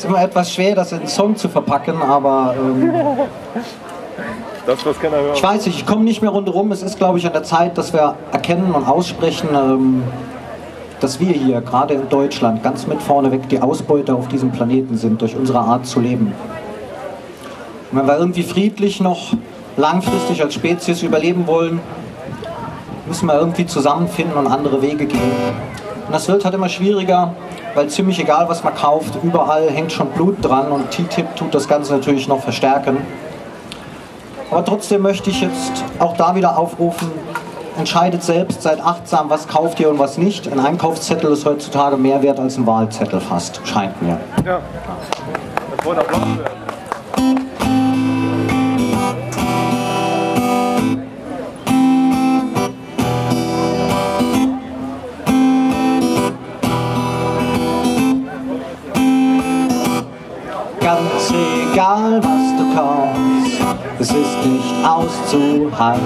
ist immer etwas schwer, das in einen Song zu verpacken, aber das, was keiner hört. Ich weiß nicht, ich komme nicht mehr rundherum. Es ist, glaube ich, an der Zeit, dass wir erkennen und aussprechen, dass wir hier, gerade in Deutschland, ganz mit vorneweg die Ausbeute auf diesem Planeten sind, durch unsere Art zu leben. Und wenn wir irgendwie friedlich noch langfristig als Spezies überleben wollen, müssen wir irgendwie zusammenfinden und andere Wege gehen. Und das wird halt immer schwieriger, weil ziemlich egal, was man kauft, überall hängt schon Blut dran und TTIP tut das Ganze natürlich noch verstärken. Aber trotzdem möchte ich jetzt auch da wieder aufrufen, entscheidet selbst, seid achtsam, was kauft ihr und was nicht. Ein Einkaufszettel ist heutzutage mehr wert als ein Wahlzettel fast, scheint mir. Ja, das wollte Applaus werden. Ganz egal, was du kaufst, es ist nicht auszuhalten.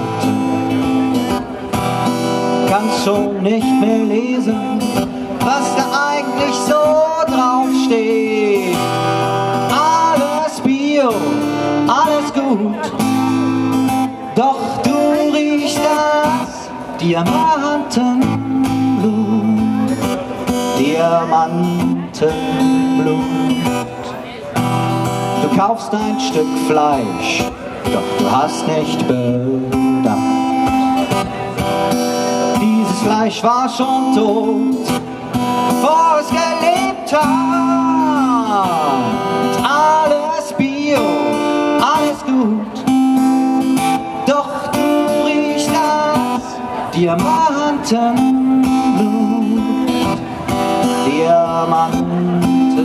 Kannst schon nicht mehr lesen, was da eigentlich so drauf steht. Alles Bio, alles gut, doch du riechst das Diamantenblut, Diamantenblut. Du kaufst ein Stück Fleisch, doch du hast nicht bedacht. Dieses Fleisch war schon tot, bevor es gelebt hat. Alles Bio, alles gut, doch du riechst das Diamantenblut, Diamantenblut.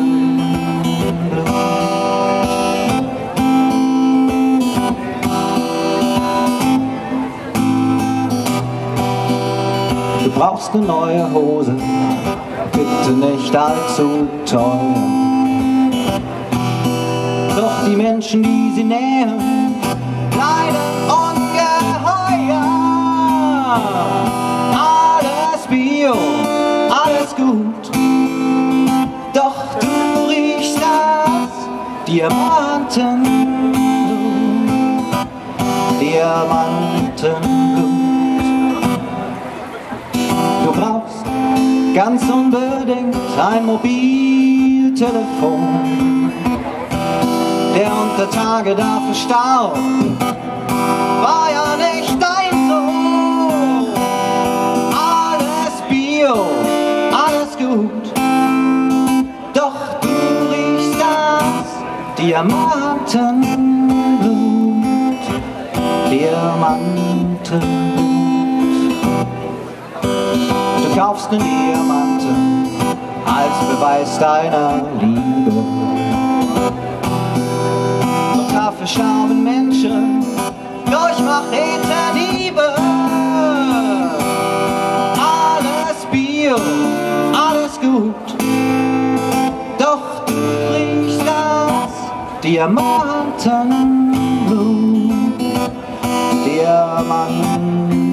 Du brauchst eine neue Hose, bitte nicht allzu teuer. Doch die Menschen, die sie nähren, leiden ungeheuer. Alles Bio, alles gut, doch du riechst das Diamantenblut, Diamantenblut. Du brauchst ganz unbedingt ein Mobiltelefon. Der unter Tage dafür starb, war ja nicht dein Sohn. Alles Bio, alles gut, doch du riechst das Diamantenblut, Diamantenblut. Du kaufst einen Diamanten als Beweis deiner Liebe. Doch dafür starben Menschen durch Machetenhiebe. Alles Bio, alles gut, doch du riechst das Diamantenblut, Diamantenblut.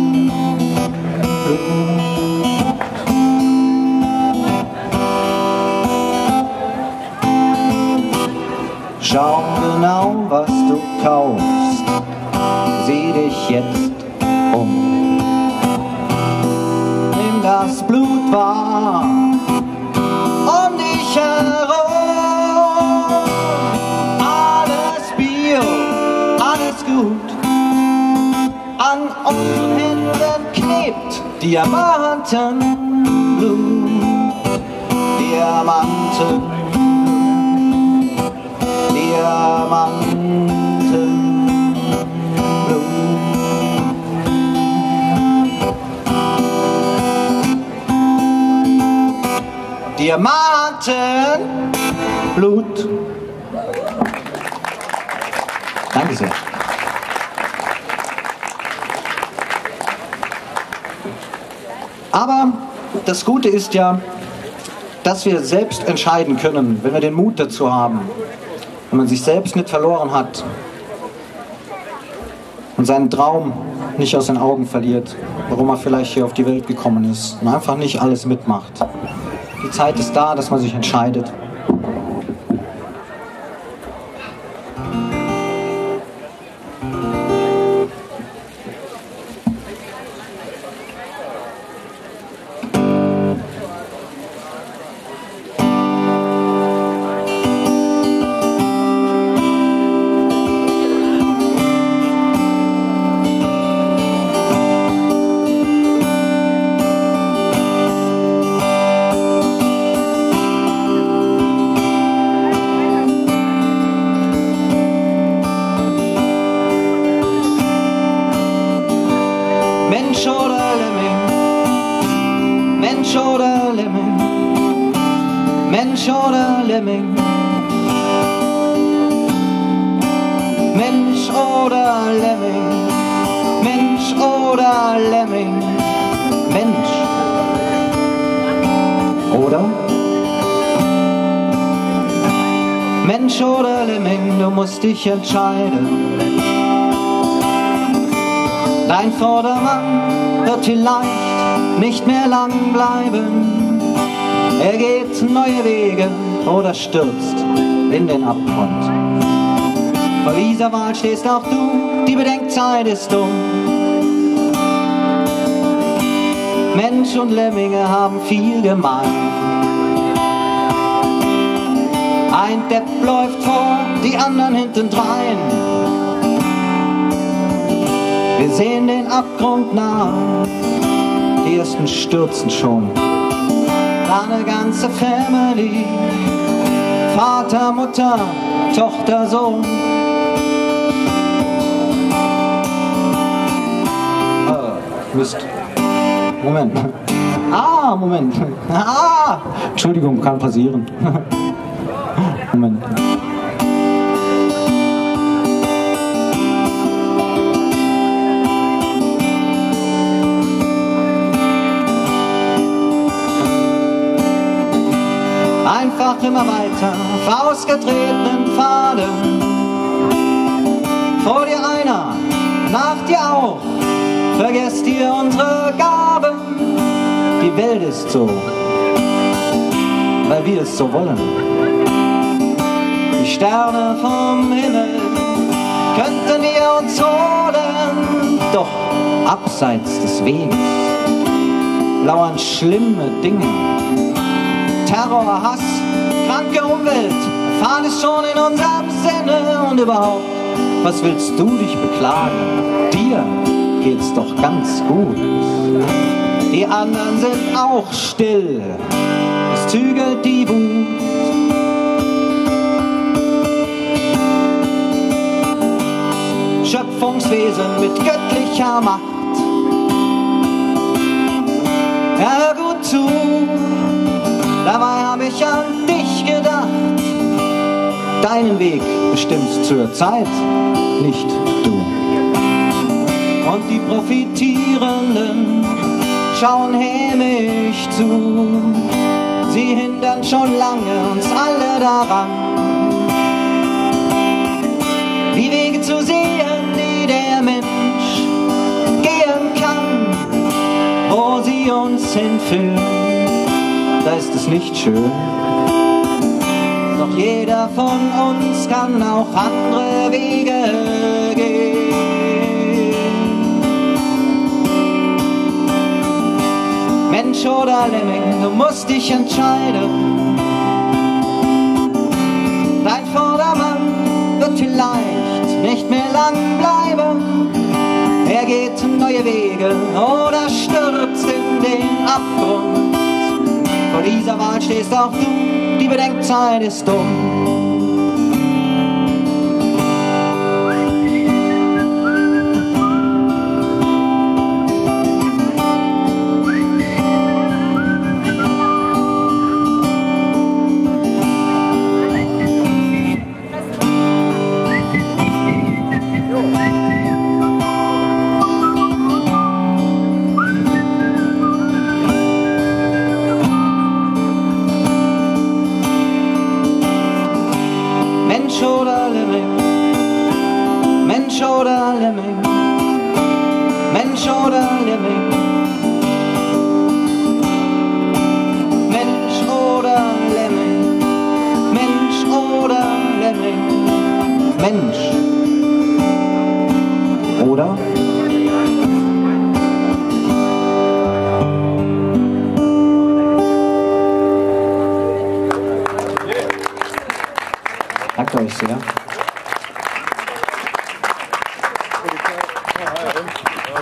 Schau genau, was du kaufst, sieh dich jetzt um. Nimm das Blut wahr um dich herum. Alles Bio, alles gut, an unseren Händen klebt Diamantenblut, Diamantenblut. Diamantenblut. Danke sehr. Aber das Gute ist ja, dass wir selbst entscheiden können, wenn wir den Mut dazu haben. Wenn man sich selbst nicht verloren hat und seinen Traum nicht aus den Augen verliert, warum er vielleicht hier auf die Welt gekommen ist und einfach nicht alles mitmacht. Die Zeit ist da, dass man sich entscheidet. Mensch oder Lemming? Mensch oder Lemming? Mensch oder Lemming? Mensch oder? Mensch oder Lemming, du musst dich entscheiden. Dein Vordermann wird vielleicht nicht mehr lang bleiben. Er geht neue Wege oder stürzt in den Abgrund. Vor dieser Wahl stehst auch du, die Bedenkzeit ist um. Mensch und Lemminge haben viel gemein. Ein Depp läuft vor, die anderen hintendrein. Wir sehen den Abgrund nah, die ersten stürzen schon. Eine ganze Family, Vater, Mutter, Tochter, Sohn. Mist. Moment. Moment. Entschuldigung, kann passieren. Moment. Einfach immer weiter auf ausgetretenen Pfaden. Vor dir einer, nach dir auch. Vergesst ihr unsere Gaben. Die Welt ist so, weil wir es so wollen. Die Sterne vom Himmel könnten wir uns holen. Doch abseits des Weges lauern schlimme Dinge. Terror, Hass, kranke Umwelt, Fahren ist schon in unserem Sinne. Und überhaupt, was willst du dich beklagen? Dir geht's doch ganz gut. Die anderen sind auch still, es zügelt die Wut. Schöpfungswesen mit göttlicher Macht. Ja, hör gut zu, dabei hab ich an dich gedacht. Deinen Weg bestimmst zur Zeit nicht du. Und die Profitierenden schauen hämisch zu. Sie hindern schon lange uns alle daran, die Wege zu sehen, die der Mensch gehen kann. Wo sie uns hinführen, da ist es nicht schön. Doch jeder von uns kann auch andere Wege gehen. Mensch oder Lemming, du musst dich entscheiden. Dein Vordermann wird vielleicht nicht mehr lang bleiben. Er geht neue Wege oder stürzt in den Abgrund. Vor dieser Wahl stehst auch du, die Bedenkzeit ist dumm. Mensch oder Lemming, Mensch oder Lemming, Mensch oder Lemming, Mensch oder Lemming, Mensch oder Lemming, Mensch oder? Danke euch sehr.